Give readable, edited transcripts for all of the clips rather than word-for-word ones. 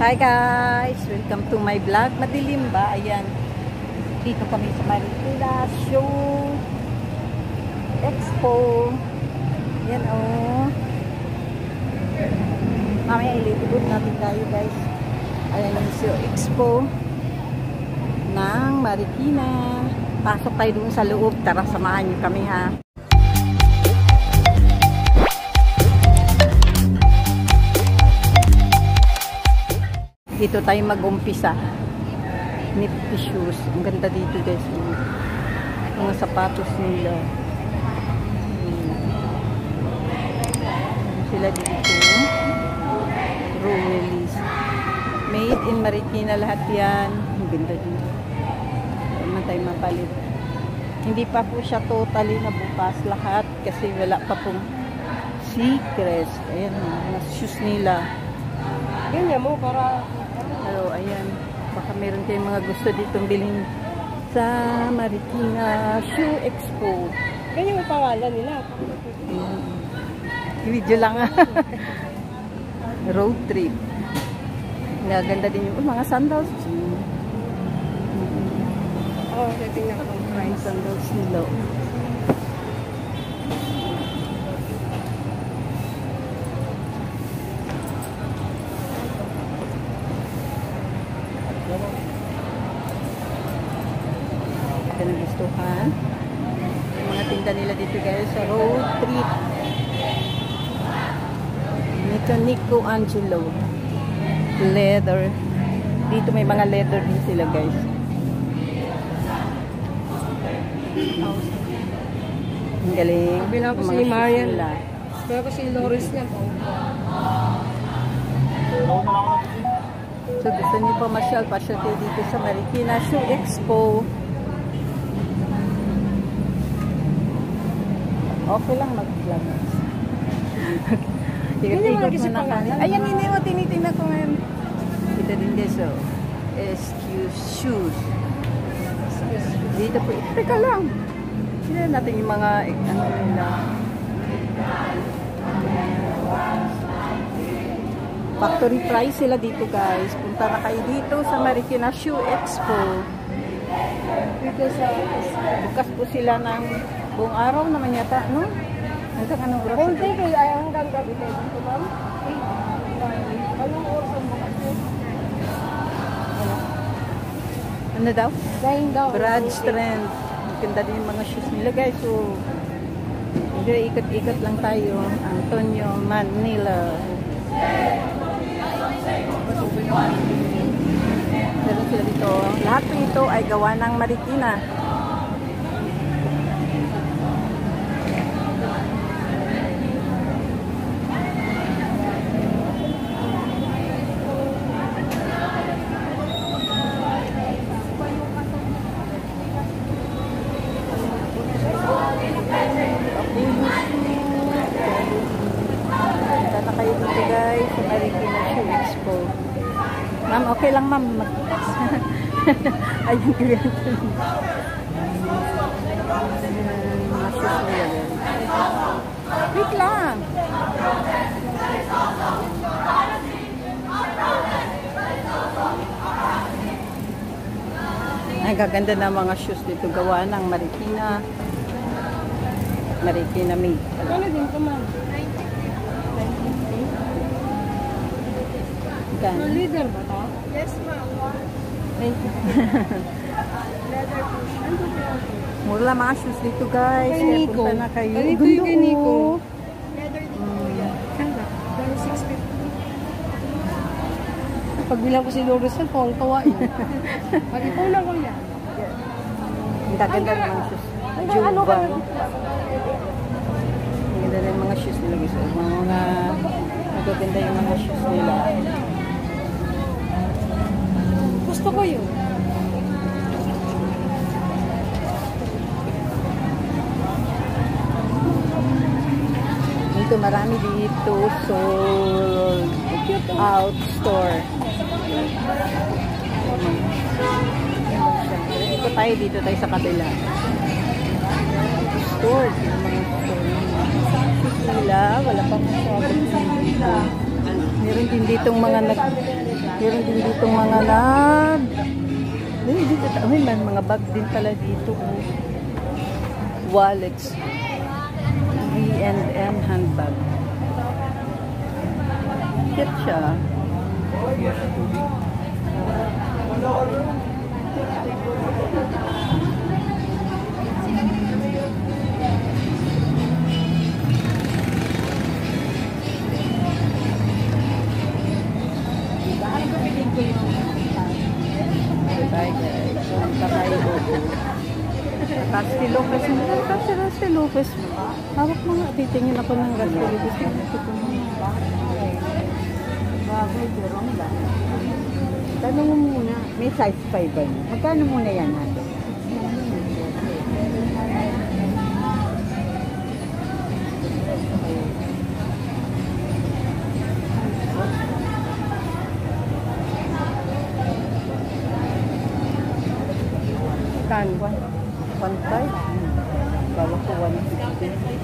Hi guys! Welcome to my vlog. Madilim ba? Ayan. Dito kami sa Marikina Shoe Expo. Ayan oh. Mamaya ilitibot natin tayo guys. Ayan yung Shoe Expo ng Marikina. Pasok tayo dun sa loob. Tara, samahan niyo kami ha. Dito tayo mag-umpisa. Nifty shoes. Ang ganda dito guys. Mga sapatos nila. Sila dito. Release. Made in Marikina lahat yan. Ang ganda dito. Naman tayo mapalit. Hindi pa po siya totally nabukas lahat kasi wala pa pong secrets. Ayan, mga shoes nila. Ganyan mo para... Hello, ayan. Baka meron kayong mga gusto ditong bilhin sa Marikina Shoe Expo. Ganyan ang pangalan nila. Video lang. Road trip. Ganda din yung mga sandals. Oo, titingnan ko ang price. Sandals nila. Ito na gustuhan. Yung mga tinda nila dito guys sa road trip. Nico Angelo. Leather. Dito may mga leather din sila guys. Ang galing. Bilang ko si Marian. Bilang ko si Loris niya po. So gusto niyo pa masyal kayo dito sa Marikina Shoe Expo. Okay lang mag-vlog. Ikot-ikot mo na kami. Ayan, hindi mo tinitingnan ko ngayon. Ito din guys, so. Excuse shoes. Dito po. Teka lang. Sila natin yung mga, ano nila. Factory price sila dito guys. Punta na kayo dito sa Marikina Shoe Expo. Dito sa, bukas po sila ng buong araw naman yata, no? Hanggang anong oras? Hindi kayo ay hanggang gabi kayo dito, ma'am. Anong oras ang bukas yun? Ano daw? 9 daw. Brad Strand. Maganda din yung mga shoes nila guys. So, ikot-ikot lang tayo. Antonio Manila. Meron sila dito. Lahat po ito ay gawa ng Marikina. Punta na kayo dito guys sa Marikina Shoe Expo. Ma'am, okay lang ma'am. Ayun, ganyan. Mga shoes nila yan. Wait lang. Ang gaganda na mga shoes dito gawa ng Marikina. Marikina made. Ano din ito, ma'am? Gano? Leather ba ito? Yes, ma'am. Leather push. Mura lang mga shoes dito guys. Kay Kaya Nico. punta na kayo. Ganito yung kay Nico. Leather din po yan. Kanda. Pero 650. Pag bilang ko si Loris yan, tawa yun. Pag-ipunan ko yan. Ang gaganda ng mga shoes. Hanggang ano ka? Ang ganda ng mga shoes nila guys. Mga magaganda yung mga shoes nila. Gusto ko yun. Dito marami dito sold out store. Dito tayo sa kabila. Store. Yung mga store. Wala pang masyadong dito. Meron din ditong mga Meron din dito mga nag... May mga bag din pala dito. Oh. Wallets. V&M handbag. Cute siya. Bye guys. Punta tayo doon. Rusty Lopez. Kasi Rusty Lopez. Hawak mo nga. Titingin ako ng Rusty Lopez. Bagoy, pero ang dami. Tanong mo muna, may size 5 ba niya? Magkano muna yan natin? Kan? 1.5? Bawak ko 1.50.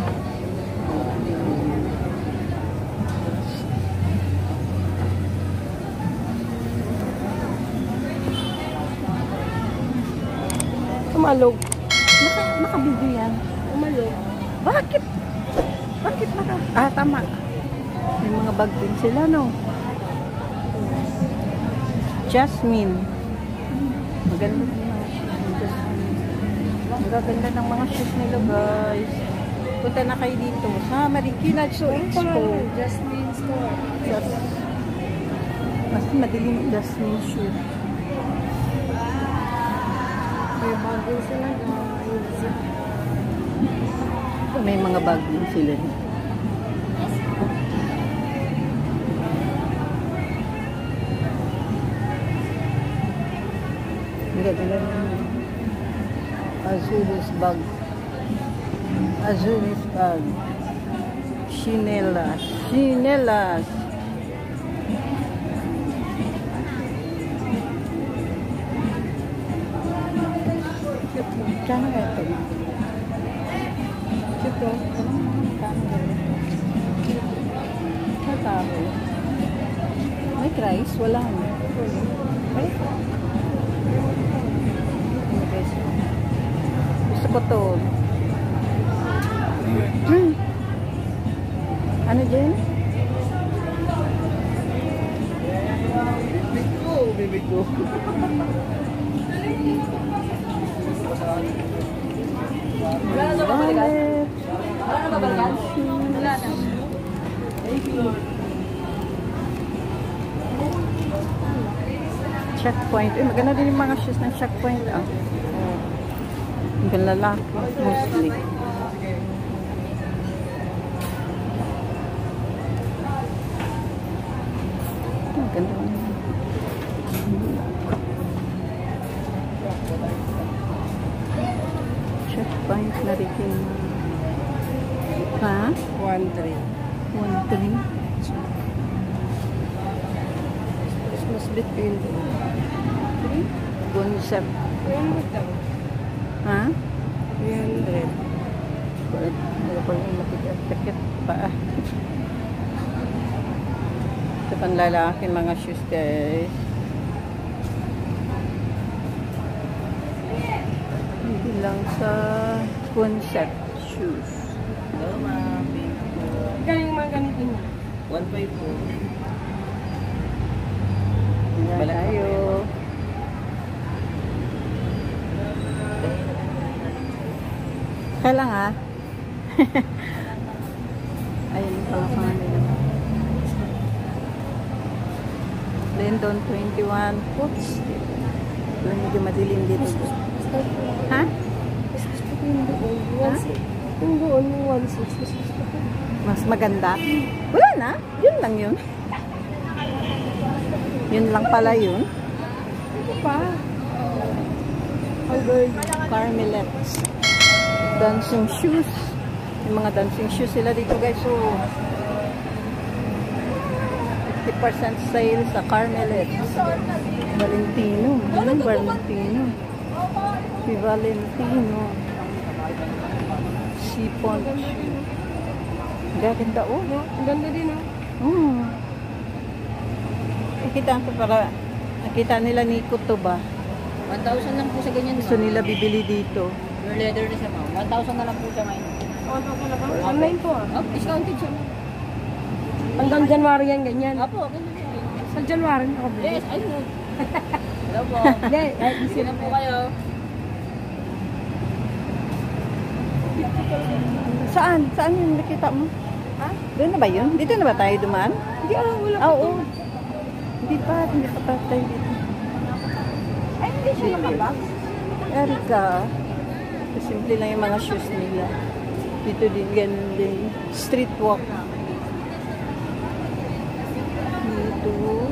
Umalog. Nakabidyo yan. Umalog. Bakit? Bakit naka... Ah, tama. May mga bag din sila, no? Jasmine. Maganda din mga shoes ni Jasmine. Magaganda ng mga shoes nila, guys. Punta na kayo dito sa Marikina Expo. Jasmine store. Mas madilim Jasmine shoe. May bago sila, guys. May mga bag din sila. Ganda naman. Azulis bag. Azulis bag. Chinelas. Chinelas. Kano kaya ito? Ito. Kano kaya ito? Matao. May price? Wala. Ay? Gusto ko to. Ano dyan? Bibig ko. Wala na ba balikan? Wala na ba balikan? Wala na. Checkpoint. Maganda din yung mga shoes ng checkpoint. Ah. Yung lalaki, mostly. Maganda naman. Checkpoint na rin. Ha? 1-3. 1.3. Christmas between the 3? Concept. 300. Ha? 300. Wala pa yung matigas-tikit pa. Ito pang lalaki mga shoes, guys. Hindi lang sa concept shoes. Hello, mami. Galing mga ganito niya. 1.5 po. Ayan Balik pa tayo. Kailang ha? Ayun pala pa nila. Lendon 21 Oops. Medyo madilim dito. Ha? Mas gusto ko yung doon. Ha? Yung doon, yung 1.6. Mas gusto ko. Mas maganda? Wala na. Yun lang yun. Yun lang pala yun. Ito pa. Carmelets. Dancing shoes. Yung mga dancing shoes sila dito, guys. So, 50% sale sa Carmelets. Valentino. Anong Valentino? Si Valentino. Sipon. Gaganda, oh. Ang ganda din, oh. Mm. Nakita ko para nakita nila ni Kuto ba? 1,000 lang po sa ganyan. Gusto nila bibili dito. Your leather na siya, ma'am. 1,000 na lang po siya ngayon. Online to ah. Oh, discounted siya. Hanggang January yan, ganyan. Apo, ganyan siya. Sa January ako bili. Yes, I know. Hello po. Hindi, Sige na po kayo. Saan? Saan yung nakita mo? Ha? Doon na ba yun? Dito na ba tayo dumaan? Hindi, wala Ah, oo. Hindi pa tayo dito. Ay, hindi siya nakabox. Erika, simple lang yung mga shoes nila. Dito din, ganun din. Street walk. Dito.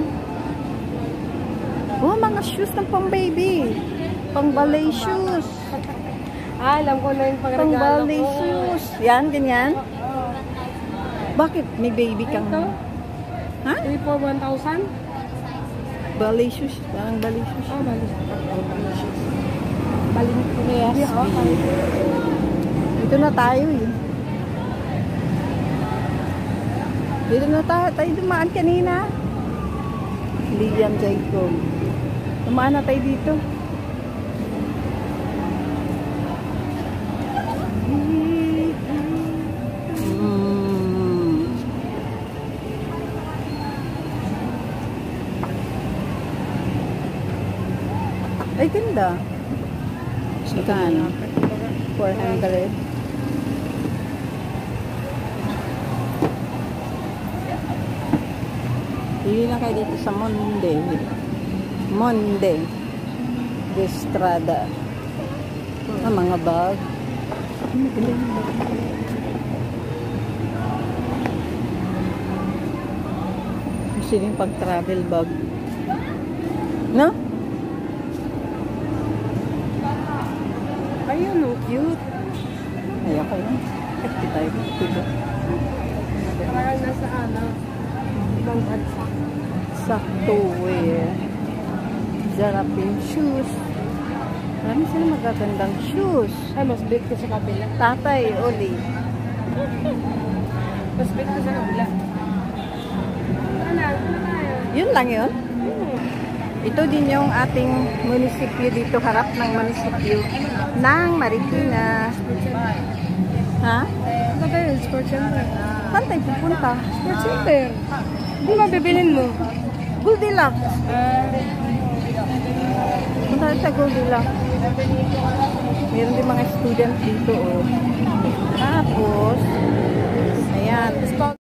Oh, mga shoes ng pang baby. Pang ballet shoes. Ah, alam ko na yung Pang pangregalo ballet ko. shoes. Yan, ganyan. Bakit? May baby kang... Ito? Ha? 3 for 1,000? Ballet shoes. Parang ballet shoes. Ah, bali. Ballet shoes. Yes. Hindi, Dito na tayo eh. Dito na tayo dumaan kanina. Lilian Jacob. Dumaan na tayo dito. Ay, ganda. Magkano? 400. Pili lang kayo dito sa Monde. Monde. De Estrada. Ah, mga bag. Maganda yung bag. Gusto yung pag-travel bag. No? Ayun, no, cute. Ayaw ko yun. Hindi tayo dito. Parang nasa ano, ibang bansa. Sakto wear. Zarapin shoes. Marami sila magagandang shoes. Ay, mas big ko sa kabila. Tatay, Oli. Mas big ko sa kabila. Ano tayo? Yun lang yun. Ito din yung ating munisipyo dito, harap ng munisipyo ng Marikina. Ha? Ito tayo, Sport Center. Saan tayo pupunta? Sport Center. Hindi ba bibilin mo? Goldilocks. Punta tayo sa Goldilocks. Meron din mga student dito, oh. Tapos, ayan.